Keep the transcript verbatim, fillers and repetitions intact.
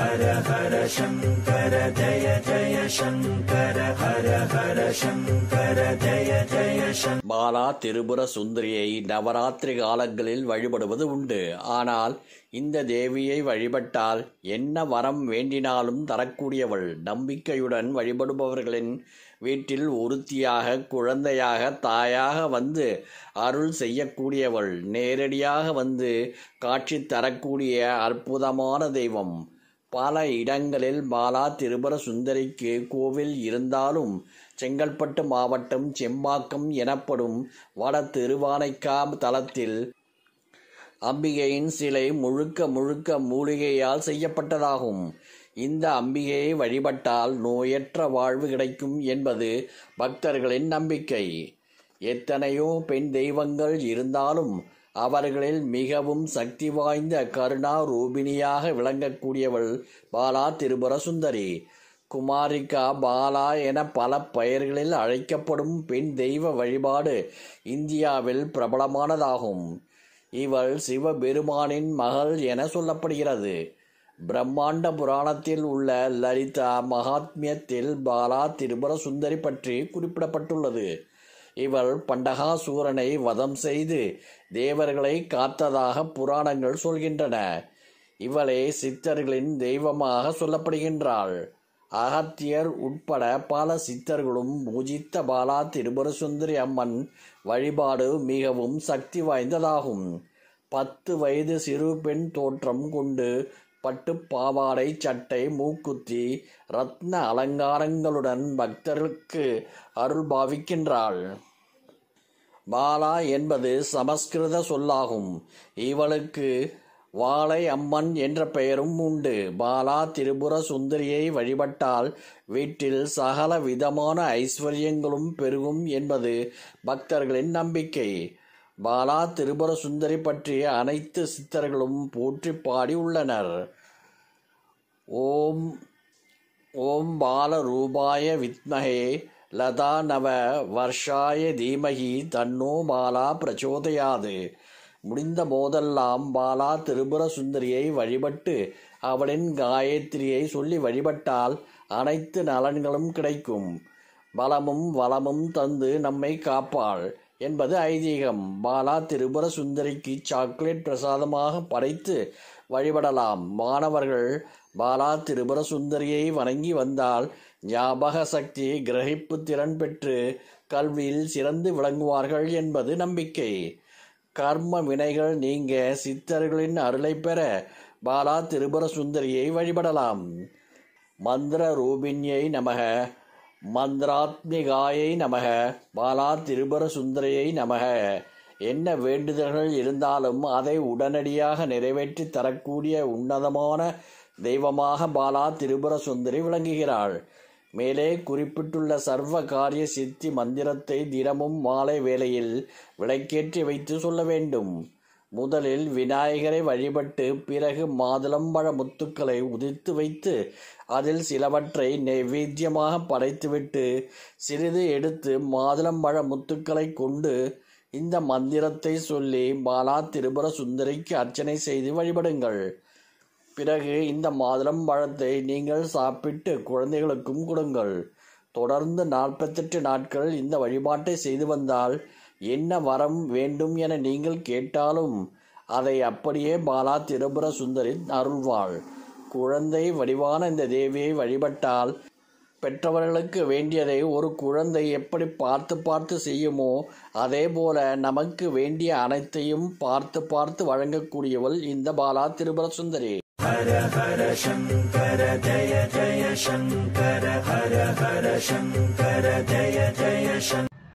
ஹர ஹர சங்கர ஜய ஜய சங்கர ஹர ஹர சங்கர ஜய ஜய சங்கர. பாலா திரிபுர சுந்தரியை நவராத்திரி காலங்களில் வழிபடுவது உண்டு. ஆனால் இந்த தேவியை வழிபட்டால் என்ன வரம் வேண்டினாலும் தரக்கூடியவள். நம்பிக்கையுடன் வழிபடுபவர்களின் வீட்டில் ஒருத்தியாக, குழந்தையாக, தாயாக வந்து அருள் செய்யக்கூடியவள். நேரடியாக வந்து காட்சி தரக்கூடிய அற்புதமான தெய்வம். பல இடங்களில் பாலா திரிபுர சுந்தரிக்கு கோவில் இருந்தாலும் செங்கல்பட்டு மாவட்டம் செம்பாக்கம் எனப்படும் வட திருவானைக்கா தலத்தில் அம்பிகையின் சிலை முழுக்க முழுக்க மூலிகையால் செய்யப்பட்டதாகும். இந்த அம்பிகையை வழிபட்டால் நோயற்ற வாழ்வு கிடைக்கும் என்பது பக்தர்களின் நம்பிக்கை. எத்தனையோ பெண் தெய்வங்கள் இருந்தாலும் அவர்களில் மிகவும் சக்தி வாய்ந்த கருணா ரூபிணியாக விளங்கக்கூடியவள் பாலா திரிபுர சுந்தரி. குமாரிகா, பாலா என பல பெயர்களில் அழைக்கப்படும் பெண் தெய்வ வழிபாடு இந்தியாவில் பிரபலமானதாகும். இவள் சிவபெருமானின் மகள் என சொல்லப்படுகிறது. பிரம்மாண்ட புராணத்தில் உள்ள லலிதா மகாத்மியத்தில் பாலா திரிபுர சுந்தரி பற்றி குறிப்பிடப்பட்டுள்ளது. இவள் பண்டகாசூரனை வதம் செய்து தேவர்களை காத்ததாக புராணங்கள் சொல்கின்றன. இவளே சித்தர்களின் தெய்வமாக சொல்லப்படுகின்றாள். அகத்தியர் உட்பட பல சித்தர்களும் பூஜித்த பாலா திரிபுர சுந்தரி அம்மன் வழிபாடு மிகவும் சக்தி வாய்ந்ததாகும். பத்து வயது சிறு பெண் தோற்றம் கொண்டு பட்டு பாவாடை, சட்டை, மூக்குத்தி, ரத்ன அலங்காரங்களுடன் பக்தர்களுக்கு அருள் பாவிக்கின்றாள். பாலா என்பது சமஸ்கிருத சொல்லாகும். இவளுக்கு வாளை அம்மன் என்ற பெயரும் உண்டு. பாலா திரிபுர சுந்தரியை வழிபட்டால் வீட்டில் சகல விதமான ஐஸ்வர்யங்களும் பெருகும் என்பது பக்தர்களின் நம்பிக்கை. பாலா திரிபுர சுந்தரி பற்றி அனைத்து சித்தர்களும் போற்றி பாடி உள்ளனர். ஓம் ஓம் பால ரூபாய வித்மஹே லதா நவ வர்ஷாய தீமகி தன்னோ பாலா பிரச்சோதயாது. முடிந்த போதெல்லாம் பாலா திரிபுர சுந்தரியை வழிபட்டு அவளின் காயத்ரியை சொல்லி வழிபட்டால் அனைத்து நலன்களும் கிடைக்கும். பலமும் வளமும் தந்து நம்மை காப்பாள் என்பது ஐதீகம். பாலா திரிபுர சுந்தரிக்கு சாக்லேட் பிரசாதமாக படைத்து வழிபடலாம். மாணவர்கள் பாலா திரிபுர சுந்தரியை வணங்கி வந்தால் ஞாபக சக்தி, கிரகிப்பு திறன் பெற்று கல்வியில் சிறந்து விளங்குவார்கள் என்பது நம்பிக்கை. கர்ம வினைகள் நீங்க சித்தர்களின் அருளை பெற பாலா திரிபுர சுந்தரியை வழிபடலாம். மந்திர ரூபிணியை நமக, மந்திராத்மிகாயை நமக, பாலா திரிபுர சுந்தரியை நமக. என்ன வேண்டுதல்கள் இருந்தாலும் அதை உடனடியாக நிறைவேற்றி தரக்கூடிய உன்னதமான தெய்வமாக பாலா திரிபுர சுந்தரி விளங்குகிறாள். மேலே குறிப்பிட்டுள்ள சர்வ காரிய சித்தி மந்திரத்தை தினமும் மாலை வேளையில் விளக்கேற்றி வைத்து சொல்ல வேண்டும். முதலில் விநாயகரை வழிபட்டு பிறகு மாதுளம்பழ முத்துக்களை உதிர்த்து வைத்து அதில் சிலவற்றை நைவேத்தியமாக படைத்துவிட்டு சிறிது எடுத்து மாதுளம்பழ முத்துக்களை கொண்டு இந்த மந்திரத்தை சொல்லி பாலா திரிபுர சுந்தரிக்கு அர்ச்சனை செய்து வழிபடுங்கள். பிறகு இந்த மாதுளம் பழத்தை நீங்கள் சாப்பிட்டு குழந்தைகளுக்கும் கொடுங்கள். தொடர்ந்து நாற்பத்தெட்டு நாட்கள் இந்த வழிபாட்டை செய்து வந்தால் என்ன வரம் வேண்டும் என நீங்கள் கேட்டாலும் அதை அப்படியே பாலா திரிபுர சுந்தரி அருள்வாள். குழந்தை வடிவான இந்த தேவியை வழிபட்டால் பெற்றவர்களுக்கு வேண்டியதை ஒரு குழந்தை எப்படி பார்த்து பார்த்து செய்யுமோ அதே போல நமக்கு வேண்டிய அனைத்தையும் பார்த்து பார்த்து வழங்கக்கூடியவள் இந்த பாலா திரிபுர சுந்தரி. ஹர ஹர சங்கர ஜய ஜய சங்கர ஹர ஹர சங்கர ஜய ஜய சங்கர.